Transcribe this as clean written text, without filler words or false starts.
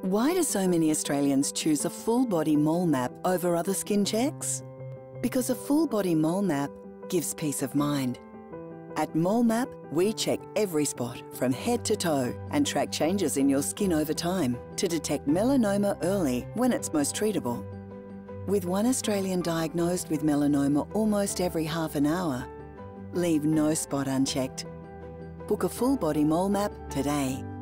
Why do so many Australians choose a full body mole map over other skin checks? Because a full body mole map gives peace of mind. At MoleMap, we check every spot from head to toe and track changes in your skin over time to detect melanoma early when it's most treatable. With one Australian diagnosed with melanoma almost every half an hour, leave no spot unchecked. Book a full body mole map today.